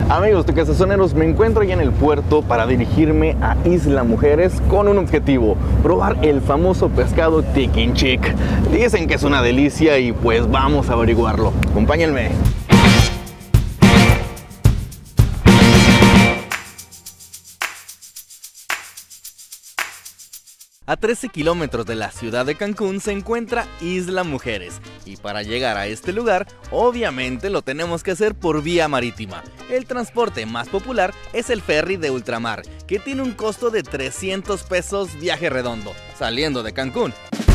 Amigos tucasazoneros, me encuentro ya en el puerto para dirigirme a Isla Mujeres con un objetivo: probar el famoso pescado Tiquinchic. Dicen que es una delicia y pues vamos a averiguarlo. Acompáñenme. A 13 kilómetros de la ciudad de Cancún se encuentra Isla Mujeres, y para llegar a este lugar obviamente lo tenemos que hacer por vía marítima. El transporte más popular es el ferry de ultramar, que tiene un costo de 300 pesos viaje redondo, saliendo de Cancún.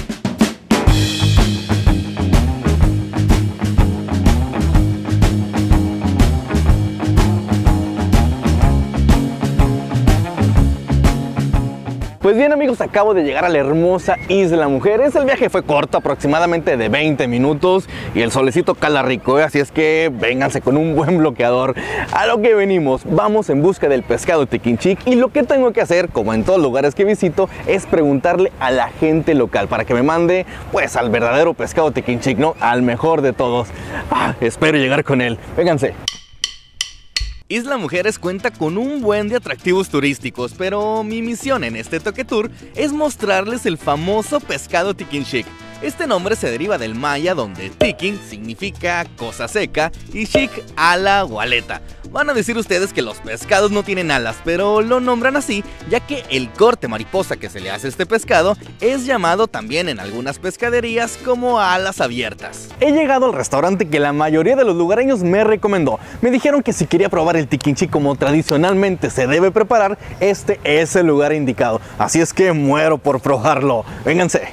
Pues bien amigos, acabo de llegar a la hermosa Isla Mujeres. El viaje fue corto, aproximadamente de 20 minutos, y el solecito cala rico, así es que vénganse con un buen bloqueador. A lo que venimos, vamos en busca del pescado Tiquinchic, y lo que tengo que hacer, como en todos los lugares que visito, es preguntarle a la gente local para que me mande pues al verdadero pescado Tiquinchic, ¿no? Al mejor de todos. Espero llegar con él. Vénganse. Isla Mujeres cuenta con un buen de atractivos turísticos, pero mi misión en este Toque Tour es mostrarles el famoso pescado Tiquinchic. Este nombre se deriva del maya, donde tiquin significa cosa seca y chic ala o aleta. Van a decir ustedes que los pescados no tienen alas, pero lo nombran así ya que el corte mariposa que se le hace a este pescado es llamado también en algunas pescaderías como alas abiertas. He llegado al restaurante que la mayoría de los lugareños me recomendó. Me dijeron que si quería probar el Tiquinchic como tradicionalmente se debe preparar, este es el lugar indicado. Así es que muero por probarlo. Vénganse.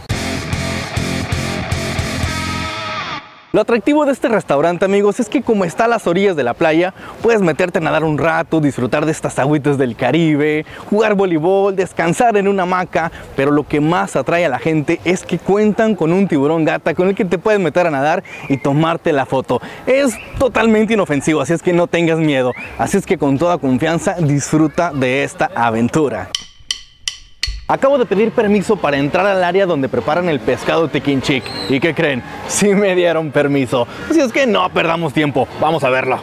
Lo atractivo de este restaurante, amigos, es que como está a las orillas de la playa, puedes meterte a nadar un rato, disfrutar de estas agüitas del Caribe, jugar voleibol, descansar en una hamaca, pero lo que más atrae a la gente es que cuentan con un tiburón gata con el que te puedes meter a nadar y tomarte la foto. Es totalmente inofensivo, así es que no tengas miedo, así es que con toda confianza disfruta de esta aventura. Acabo de pedir permiso para entrar al área donde preparan el pescado Tiquinchic. ¿Y qué creen? Sí me dieron permiso. Así es que no perdamos tiempo. Vamos a verlo.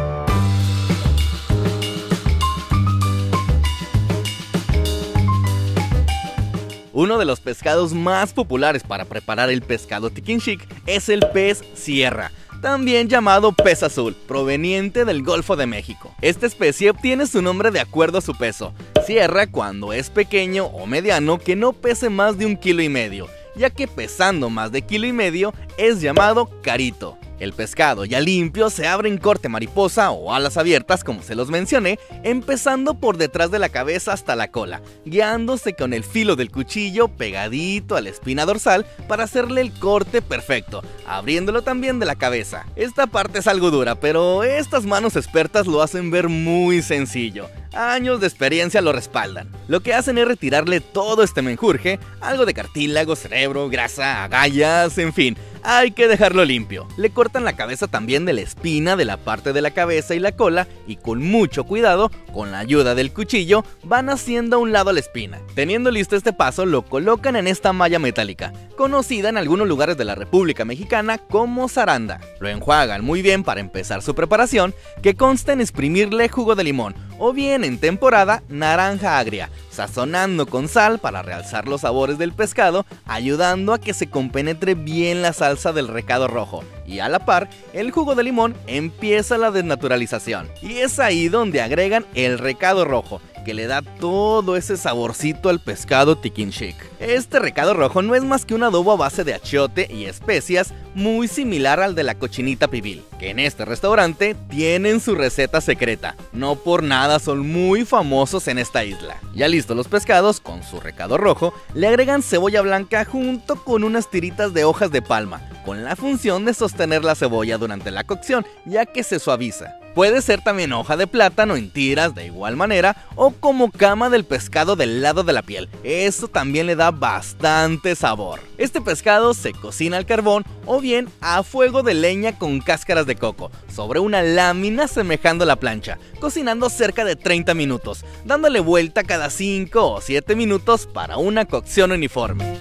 Uno de los pescados más populares para preparar el pescado Tiquinchic es el pez sierra, también llamado pez azul, proveniente del Golfo de México. Esta especie obtiene su nombre de acuerdo a su peso. Sierra cuando es pequeño o mediano, que no pese más de 1,5 kilos, ya que pesando más de 1,5 kilos es llamado carito. El pescado ya limpio se abre en corte mariposa o alas abiertas, como se los mencioné, empezando por detrás de la cabeza hasta la cola, guiándose con el filo del cuchillo pegadito a la espina dorsal para hacerle el corte perfecto, abriéndolo también de la cabeza. Esta parte es algo dura, pero estas manos expertas lo hacen ver muy sencillo. Años de experiencia lo respaldan. Lo que hacen es retirarle todo este menjurje, algo de cartílago, cerebro, grasa, agallas, en fin. Hay que dejarlo limpio. Le cortan la cabeza también de la espina de la parte de la cabeza y la cola, y con mucho cuidado, con la ayuda del cuchillo, van haciendo a un lado la espina. Teniendo listo este paso, lo colocan en esta malla metálica, conocida en algunos lugares de la República Mexicana como zaranda. Lo enjuagan muy bien para empezar su preparación, que consta en exprimirle jugo de limón, o bien en temporada naranja agria, sazonando con sal para realzar los sabores del pescado, ayudando a que se compenetre bien la salsa del recado rojo, y a la par el jugo de limón empieza la desnaturalización, y es ahí donde agregan el recado rojo, que le da todo ese saborcito al pescado Tiquinchic. Este recado rojo no es más que un adobo a base de achiote y especias, muy similar al de la cochinita pibil, que en este restaurante tienen su receta secreta. No por nada son muy famosos en esta isla. Ya listos los pescados, con su recado rojo, le agregan cebolla blanca junto con unas tiritas de hojas de palma, con la función de sostener la cebolla durante la cocción, ya que se suaviza. Puede ser también hoja de plátano en tiras de igual manera, o como cama del pescado del lado de la piel. Eso también le da bastante sabor. Este pescado se cocina al carbón o bien a fuego de leña con cáscaras de coco, sobre una lámina semejando la plancha, cocinando cerca de 30 minutos, dándole vuelta cada 5 o 7 minutos para una cocción uniforme.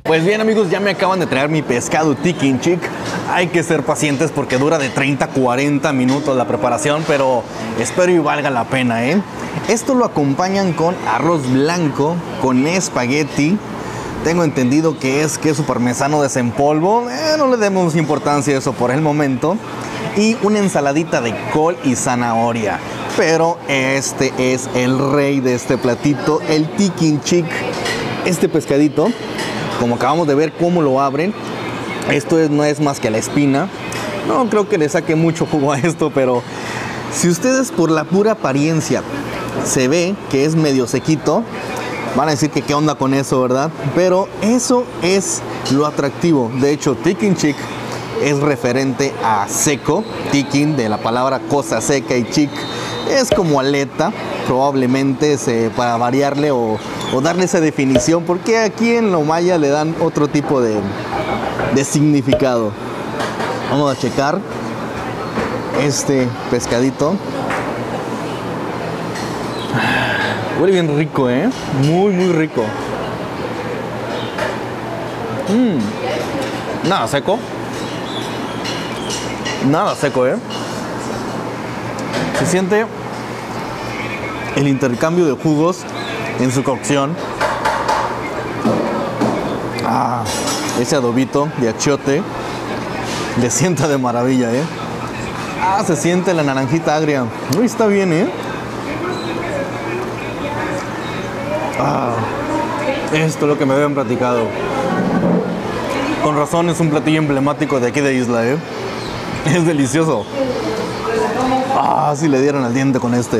Pues bien amigos, ya me acaban de traer mi pescado Tiki Chick. Hay que ser pacientes porque dura de 30 a 40 minutos la preparación, pero espero y valga la pena, ¿eh? Esto lo acompañan con arroz blanco, con espagueti. Tengo entendido que es queso parmesano desempolvo. No le demos importancia a eso por el momento. Y una ensaladita de col y zanahoria. Pero este es el rey de este platito, el Tiki Chick. Este pescadito, como acabamos de ver cómo lo abren, esto no es más que la espina. No creo que le saque mucho jugo a esto, pero si ustedes por la pura apariencia se ve que es medio sequito, van a decir que qué onda con eso, ¿verdad? Pero eso es lo atractivo. De hecho, Tiki Chick es referente a seco. Tiki de la palabra cosa seca y chick es como aleta, probablemente para variarle o darle esa definición, porque aquí en lo maya le dan otro tipo de significado. Vamos a checar este pescadito. Huele bien rico, ¿eh? Muy, muy rico. Nada seco. Nada seco, ¿eh? Se siente el intercambio de jugos en su cocción. Ese adobito de achiote le sienta de maravilla, ¿eh? Se siente la naranjita agria. Uy, está bien, ¿eh? Esto es lo que me habían platicado. Con razón es un platillo emblemático de aquí de Isla, ¿eh? Es delicioso. Si le dieron al diente con este.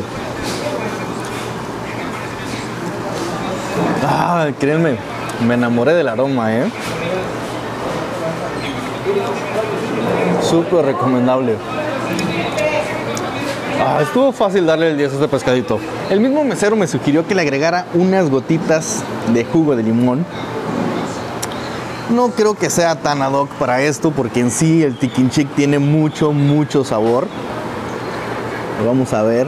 Créanme, me enamoré del aroma, ¿eh? Súper recomendable. Estuvo fácil darle el 10 a este pescadito. El mismo mesero me sugirió que le agregara unas gotitas de jugo de limón. No creo que sea tan ad hoc para esto, porque en sí el Tiki Chick tiene mucho, mucho sabor. Lo vamos a ver.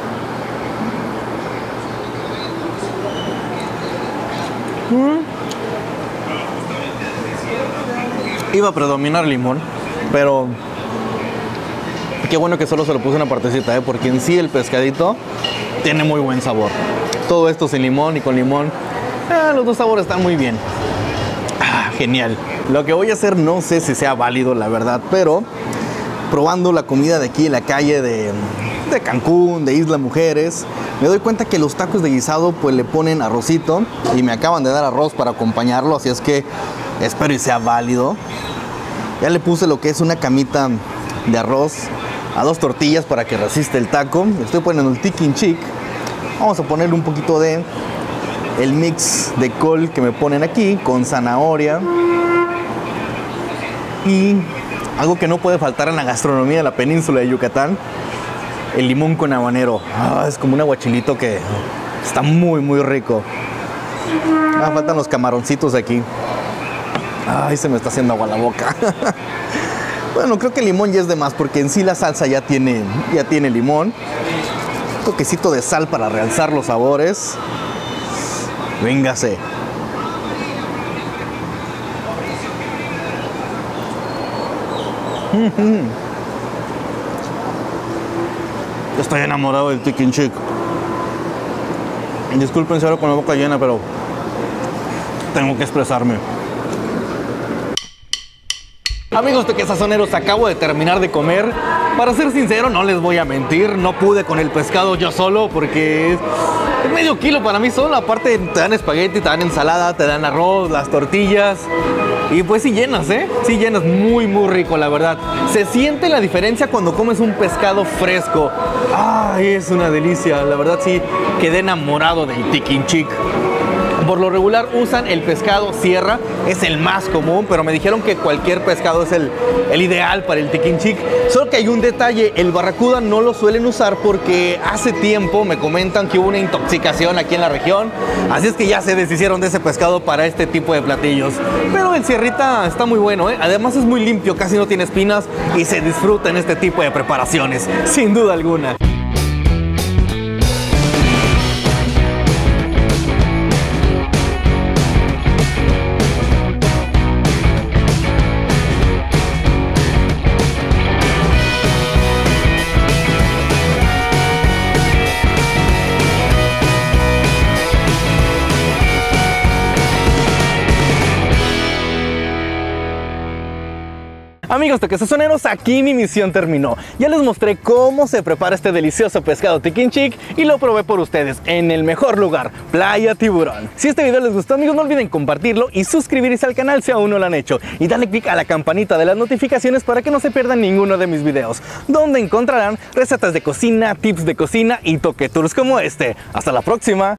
Iba a predominar el limón, pero qué bueno que solo se lo puse una partecita, ¿eh? Porque en sí el pescadito tiene muy buen sabor. Todo esto sin limón y con limón, los dos sabores están muy bien. Genial. Lo que voy a hacer no sé si sea válido, la verdad, pero probando la comida de aquí en la calle de Cancún, de Isla Mujeres, me doy cuenta que los tacos de guisado pues le ponen arrocito y me acaban de dar arroz para acompañarlo, así es que espero y sea válido. Ya le puse lo que es una camita de arroz a 2 tortillas para que resista el taco. Estoy poniendo el Tiki Chick. Vamos a ponerle un poquito de el mix de col que me ponen aquí con zanahoria y algo que no puede faltar en la gastronomía de la península de Yucatán, el limón con habanero. Es como un aguachilito que está muy, muy rico. Faltan los camaroncitos aquí. Se me está haciendo agua la boca. Bueno, creo que el limón ya es de más, porque en sí la salsa ya tiene limón. Un toquecito de sal para realzar los sabores. Véngase. Estoy enamorado del Tiki Chick. Disculpen si ahora con la boca llena, pero tengo que expresarme. Amigos tequesazoneros, acabo de terminar de comer. Para ser sincero, no les voy a mentir, no pude con el pescado yo solo porque es medio kilo para mí solo. Aparte te dan espagueti, te dan ensalada, te dan arroz, las tortillas. Y pues sí llenas, ¿eh? Sí llenas, muy, muy rico, la verdad. Se siente la diferencia cuando comes un pescado fresco. Es una delicia, la verdad sí, quedé enamorado del Tiki Chick. Por lo regular usan el pescado sierra, es el más común, pero me dijeron que cualquier pescado es el ideal para el Tiki Chick. Solo que hay un detalle, el barracuda no lo suelen usar porque hace tiempo me comentan que hubo una intoxicación aquí en la región, así es que ya se deshicieron de ese pescado para este tipo de platillos. Pero el sierrita está muy bueno, ¿eh? Además es muy limpio, casi no tiene espinas y se disfruta en este tipo de preparaciones, sin duda alguna. Amigos toquesazoneros, aquí mi misión terminó. Ya les mostré cómo se prepara este delicioso pescado Tiquín Chic y lo probé por ustedes en el mejor lugar, Playa Tiburón. Si este video les gustó, amigos, no olviden compartirlo y suscribirse al canal si aún no lo han hecho. Y darle click a la campanita de las notificaciones para que no se pierdan ninguno de mis videos, donde encontrarán recetas de cocina, tips de cocina y toque tours como este. ¡Hasta la próxima!